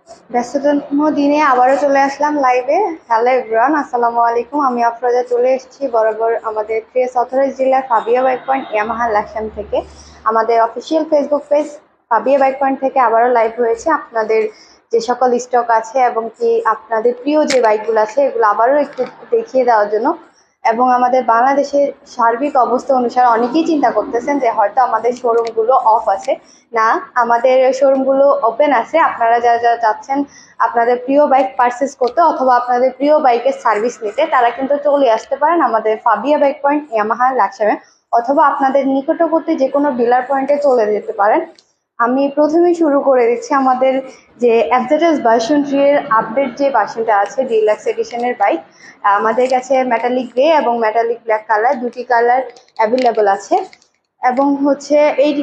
ব্যস্ততম দিনে আবারও চলে আসলাম লাইভে। হ্যালো এভরিওয়ান, আসসালামু আলাইকুম। আমি আফরোজা চলে এসেছি বরাবর আমাদের ক্রেস authorise dealer Fabia Bike Point Yamaha Laksam থেকে। আমাদের official Facebook page Fabia Bike Point থেকে আবারও লাইভ হয়েছে আপনাদের যে সকল স্টক আছে এবং কি আপনাদের প্রিয় যে বাইকগুলো আছে এগুলো আবারও একটু দেখিয়ে দেওয়ার জন্য। এবং আমাদের বাংলাদেশের সার্বিক অবস্থা অনুসারে অনেকেই চিন্তা করতেছেন যে হয়তো আমাদের শোরুমগুলো অফ আছে। না, আমাদের শোরুমগুলো ওপেন আছে। আপনারা যারা যারা যাচ্ছেন আপনাদের প্রিয় বাইক পারচেস করতে অথবা আপনাদের প্রিয় বাইকের সার্ভিস নিতে, তারা কিন্তু চলে আসতে পারেন আমাদের ফাবিয়া বাইক পয়েন্ট ইয়ামাহা লাকসামে, অথবা আপনাদের নিকটবর্তী যে কোনো ডিলার পয়েন্টে চলে যেতে পারেন। আমি প্রথমেই শুরু করে দিচ্ছি আমাদের যে এফজেডএস ভার্সন 3 এর আপডেট যে ভার্সনটা আছে ডিলাক্স এডিশনের বাইক। আমাদের কাছে মেটালিক গ্রে এবং মেটালিক ব্ল্যাক কালার দুটি কালার অ্যাভেলেবল আছে। এবং হচ্ছে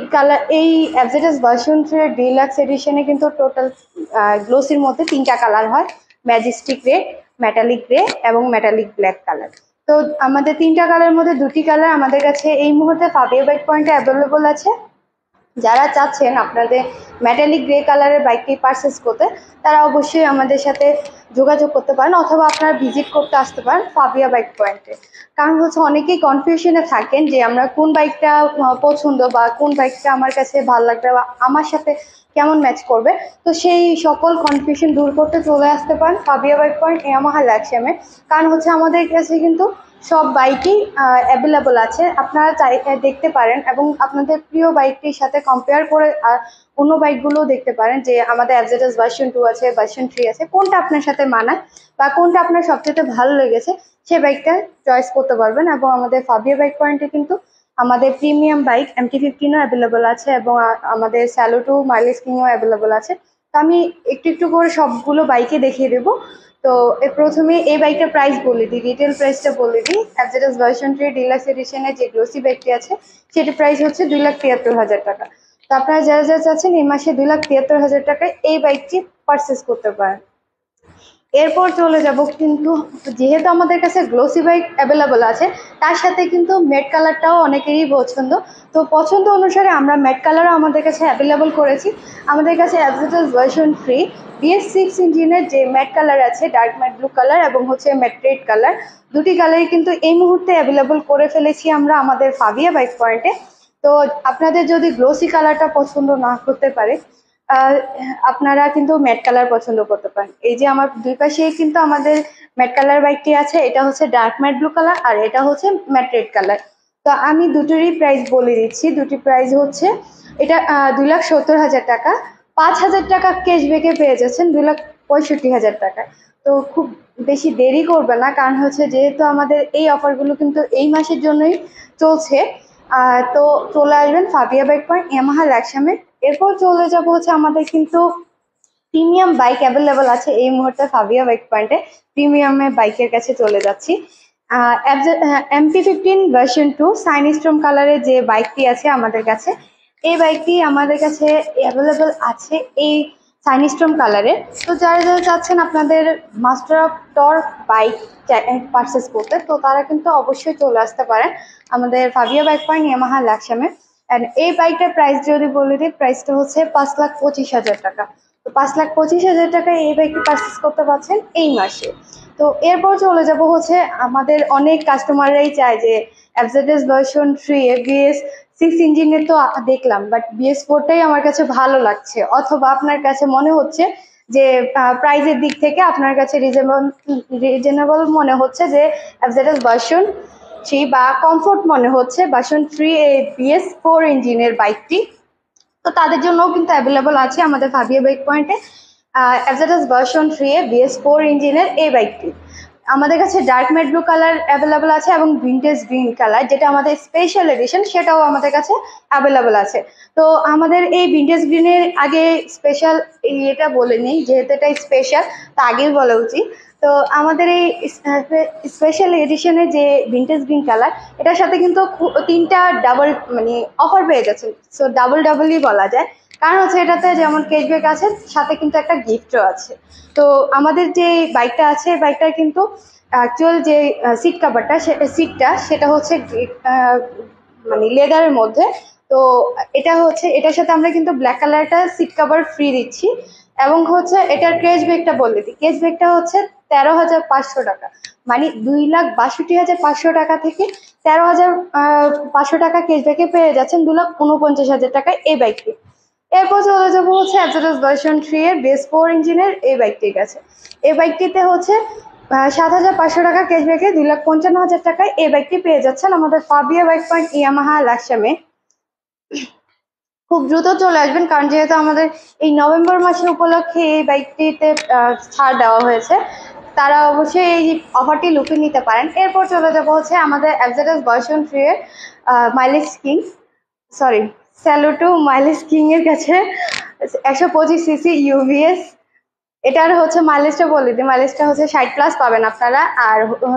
এই এফজেডএস ভার্সন 3 এর ডিলাক্স এডিশনে কিন্তু টোটাল গ্লোসির মধ্যে তিনটা কালার হয়: ম্যাজেস্টিক রেড, মেটালিক গ্রে এবং মেটালিক ব্ল্যাক কালার। তো আমাদের তিনটা কালারের মধ্যে দুটি কালার আমাদের কাছে এই মুহূর্তে ফাবিয়া বাইক পয়েন্টে অ্যাভেলেবল আছে। যারা চাচ্ছেন আপনাদের মেটালিক গ্রে কালারের বাইকটি পারচেস করতে, তারা অবশ্যই আমাদের সাথে যোগাযোগ করতে পারেন অথবা আপনারা ভিজিট করতে আসতে পারেন ফাবিয়া বাইক পয়েন্টে। কারণ হচ্ছে অনেকেই কনফিউশনে থাকেন যে আমরা কোন বাইকটা পছন্দ বা কোন বাইকটা আমার কাছে ভালো লাগবে বা আমার সাথে কেমন ম্যাচ করবে। তো সেই সকল কনফিউশন দূর করতে চলে আসতে পারেন ফাবিয়া বাইক পয়েন্ট ইয়ামাহা লাকসামে। কারণ হচ্ছে আমাদের কাছে কিন্তু সব বাইকই অ্যাভেলেবল আছে। আপনারা দেখতে পারেন এবং আপনাদের প্রিয় বাইকটির সাথে কম্পেয়ার করে অন্য বাইকগুলোও দেখতে পারেন যে আমাদের এফজেডএস ভার্সন 2 আছে, ভার্সন 3 আছে, কোনটা আপনার সাথে মানায় বা কোনটা আপনার সবচেয়ে ভালো লেগেছে সেই বাইকটা চয়েস করতে পারবেন। এবং আমাদের ফাবিয়া বাইক পয়েন্টে কিন্তু আমাদের প্রিমিয়াম বাইক MT-15ও অ্যাভেলেবল আছে এবং আমাদের স্যালুটো মাইলেজ কিংও অ্যাভেলেবল আছে। তো আমি একটু একটু করে সবগুলো বাইকে দেখিয়ে দেবো। তো প্রথমে এই বাইকটার প্রাইস বলে দিই, রিটেল প্রাইসটা বলে দিই। এফজেডএস ভার্সন 3 ডিলাক্স এডিশনের যে গ্লোসি বাইকটি আছে সেটির প্রাইস হচ্ছে 2,73,000 টাকা। তো আপনারা যারা যারা চাচ্ছেন এই মাসে 2,73,000 টাকায় এই বাইকটি পারচেস করতে পারেন। এরপর চলে যাব, কিন্তু যেহেতু আমাদের কাছে গ্লোসি বাইক অ্যাভেলেবল আছে তার সাথে কিন্তু ম্যাট কালারটাও অনেকেরই পছন্দ। তো পছন্দ অনুসারে আমরা ম্যাট কালারও আমাদের কাছে অ্যাভেলেবল করেছি। আমাদের কাছে এফজেডএস ভার্সন 3 BS6 ইঞ্জিনের যে ম্যাট কালার আছে, ডার্ক ম্যাট ব্লু কালার এবং হচ্ছে ম্যাট রেড কালার, দুটি কালারই কিন্তু এই মুহূর্তে অ্যাভেলেবল করে ফেলেছি আমরা আমাদের ফাবিয়া বাইক পয়েন্টে। তো আপনাদের যদি গ্লোসি কালারটা পছন্দ না করতে পারে, আপনারা কিন্তু ম্যাট কালার পছন্দ করতে পারেন। এই যে আমার দুই পাশে কিন্তু আমাদের ম্যাট কালার বাইকটি আছে, এটা হচ্ছে ডার্ক ম্যাট ব্লু কালার আর এটা হচ্ছে ম্যাট রেড কালার। তো আমি দুটোরই প্রাইস বলে দিচ্ছি। দুটি প্রাইস হচ্ছে, এটা 2,70,000 টাকা, 5,000 টাকা ক্যাশব্যাকে পেয়ে যাচ্ছেন 2,65,000 টাকায়। তো খুব বেশি দেরি করবে না, কারণ হচ্ছে যেহেতু আমাদের এই অফারগুলো কিন্তু এই মাসের জন্যই চলছে। তো চলে আসবেন ফাবিয়া বাইক পয়েন্ট ইয়ামাহা লাকসামে। এরপর চলে যাব হচ্ছে আমাদের কিন্তু প্রিমিয়াম বাইক অ্যাভেলেবল আছে এই মুহূর্তে ফাবিয়া বাইক পয়েন্টে। প্রিমিয়ামের বাইকের কাছে চলে যাচ্ছি। MT-15 ভার্সন 2 সাইনস্ট্রম কালারের যে বাইকটি আছে আমাদের কাছে, এই বাইকটি আমাদের কাছে অ্যাভেলেবল আছে এই সাইনস্ট্রম কালারের। তো যারা যারা চাচ্ছেন আপনাদের master of torque bike purchase করতে, তো তারা কিন্তু অবশ্যই চলে আসতে পারেন আমাদের ফাবিয়া বাইক পয়েন্ট ইয়ামাহা লাকসামে। অ্যান্ড এই বাইকটার প্রাইস যদি বলে দিই, প্রাইসটা হচ্ছে 5,25,000 টাকা। তো 5,25,000 টাকায় এই বাইকটি পারচেস করতে পারছেন এই মাসে। তো এরপর চলে যাব হচ্ছে আমাদের অনেক কাস্টমাররাই চায় যে এফজেডএস ভার্সন 3 এ BS6 ইঞ্জিনের তো দেখলাম, বাট BS4টাই আমার কাছে ভালো লাগছে, অথবা আপনার কাছে মনে হচ্ছে যে প্রাইজের দিক থেকে আপনার কাছে রিজনেবল মনে হচ্ছে যে এফজেডএস ভার্সন 3 বা কমফোর্ট মনে হচ্ছে ভার্সন 3 এ BS4 ইঞ্জিনের বাইকটি। তো তাদের জন্যও কিন্তু অ্যাভেলেবল আছে আমাদের ফাবিয়া বাইক পয়েন্টে এফজেডএস ভার্সন 3 এ BS4 ইঞ্জিনের এই বাইকটি। আমাদের কাছে dark matt blue colour available আছে এবং ভিনটেজ গ্রিন কালার, যেটা আমাদের স্পেশাল এডিশন, সেটাও আমাদের কাছে অ্যাভেলেবল আছে। তো আমাদের এই ভিনটেজ গ্রিনের আগে স্পেশাল এটা বলে নিই, যেহেতু এটা স্পেশাল তা আগেই বলা উচিত। তো আমাদের এই স্পেশাল এডিশনের যে ভিনটেজ গ্রিন কালার, এটার সাথে কিন্তু তিনটা ডাবল মানে অফার পেয়ে যাচ্ছেন। সো ডাবল ডাবলই বলা যায়, কারণ হচ্ছে এটাতে যেমন ক্যাশব্যাক আছে, সাথে কিন্তু একটা গিফটও আছে। তো আমাদের যে বাইকটা আছে, বাইকটার কিন্তু অ্যাকচুয়াল যে সিট কাভারটা সেটা হচ্ছে মানে লেদারের মধ্যে। তো এটা হচ্ছে, এটার সাথে আমরা কিন্তু ব্ল্যাক কালারটা সিট কাভার ফ্রি দিচ্ছি। এবং হচ্ছে এটার ক্যাশব্যাকটা বলে দিই, ক্যাশব্যাকটা হচ্ছে 13,500 টাকা, মানে 2,62,500 টাকা থেকে 13,500 টাকা ক্যাশব্যাকে পেয়ে যাচ্ছেন 2,49,000 টাকায় এই বাইকটি। এরপর চলে যাবো হচ্ছে অ্যাভজারাস ভার্সন 3 এর বেস 4 ইঞ্জিনের এই বাইকটির কাছে। এই বাইকটিতে হচ্ছে 7,500 টাকা ক্যাশব্যাকে 2,55,000 টাকায় এই বাইকটি পেয়ে যাচ্ছেন আমাদের ফাবিয়া বাইক পয়েন্ট ইয়ামাহা লাকসামে। খুব দ্রুত চলে আসবেন, কারণ যেহেতু আমাদের এই নভেম্বর মাসের উপলক্ষে এই বাইকটিতে ছাড় দেওয়া হয়েছে, তারা অবশ্যই এই অফারটি লুফে নিতে পারেন। এরপর চলে যাবো হচ্ছে আমাদের অ্যাভজারাস ভার্সন 3 এর mileage king Saluto mileage king এর কাছে 125 সিসি ইউভিএস। এটার হচ্ছে মাইলেজটা বলে দিই, মাইলেজটা হচ্ছে 60+ পাবেন আপনারা। আর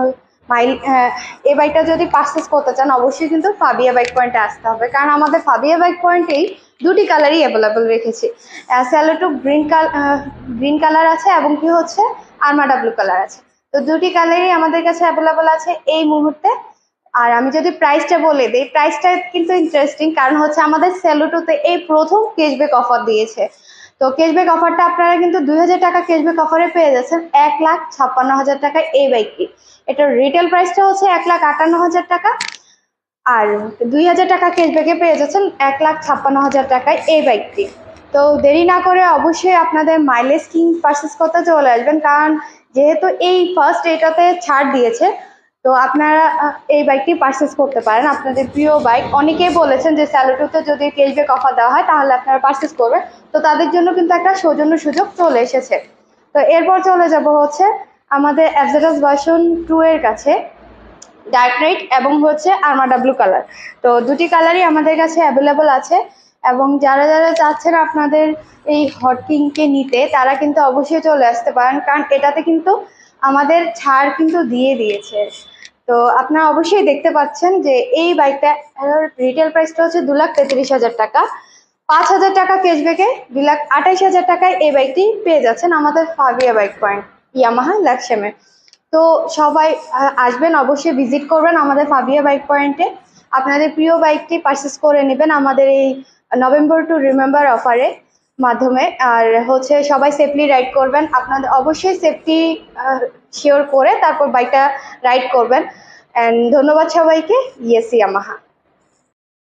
এই বাইকটা যদি পারচেস করতে চান অবশ্যই কিন্তু ফাবিয়া বাইক পয়েন্টে আসতে হবে, কারণ আমাদের ফাবিয়া বাইক পয়েন্টেই দুটি কালারই অ্যাভেলেবল রেখেছি। স্যালোটো গ্রিন কালার আছে এবং কি হচ্ছে আর্মাডা ব্লু কালার আছে। তো দুটি কালারই আমাদের কাছে অ্যাভেলেবল আছে এই মুহূর্তে। আর আমি যদি প্রাইসটা বলে দিই, প্রাইসটা কিন্তু ইন্টারেস্টিং, কারণ হচ্ছে আমাদের স্যালুটোতে এই প্রথম ক্যাশব্যাক অফার দিয়েছে। তো ক্যাশব্যাক অফারটা আপনারা কিন্তু 2,000 টাকা ক্যাশব্যাক অফারে পেয়ে যাচ্ছেন 1,56,000 টাকায় এই বাইকটি। এটার রিটেল প্রাইসটা হচ্ছে 1,58,000 টাকা, আর 2,000 টাকা ক্যাশব্যাকে পেয়ে যাচ্ছেন 1,56,000 টাকায় এই বাইকটি। তো দেরি না করে অবশ্যই আপনাদের মাইলেজ কিং পারচেস করতে চলে আসবেন, কারণ যেহেতু এই ফার্স্ট এটাতে ছাড় দিয়েছে, তো আপনারা এই বাইকটি পারচেস করতে পারেন। আপনাদের প্রিয় বাইক, অনেকেই বলেছেন যে স্যালুটোতে যদি ক্যাশব্যাক অফার দেওয়া হয় তাহলে আপনারা পারচেস করবেন, তো তাদের জন্য কিন্তু একটা সৌজন্য সুযোগ চলে এসেছে। তো এরপর চলে যাব হচ্ছে আমাদের অ্যাভজারাস ভার্সন 2 এর কাছে, ডার্ক রেড এবং হচ্ছে আর্মাডা ব্লু কালার। তো দুটি কালারই আমাদের কাছে অ্যাভেলেবল আছে, এবং যারা যারা চাচ্ছেন আপনাদের এই হট কিংকে নিতে তারা কিন্তু অবশ্যই চলে আসতে পারেন, কারণ এটাতে কিন্তু আমাদের ছাড় কিন্তু দিয়ে দিয়েছে। তো আপনারা অবশ্যই দেখতে পাচ্ছেন যে এই বাইকটা রিটেল প্রাইসটা হচ্ছে 2,33,000 টাকা, 5,000 টাকা ক্যাশব্যাকে 2,28,000 টাকায় এই বাইকটি পেয়ে যাচ্ছেন আমাদের ফাবিয়া বাইক পয়েন্ট ইয়ামাহা লাকসামে। তো সবাই আসবেন, অবশ্যই ভিজিট করবেন আমাদের ফাবিয়া বাইক পয়েন্টে, আপনাদের প্রিয় বাইকটি পারচেস করে নেবেন আমাদের এই নভেম্বর টু রিমেম্বার অফারে মাধ্যমে। আর হচ্ছে সবাই সেফলি রাইড করবেন, আপনাদের অবশ্যই সেফটি শিওর করে তারপর বাইকটা রাইড করবেন। অ্যান্ড ধন্যবাদ সবাইকে। Yes Yamaha.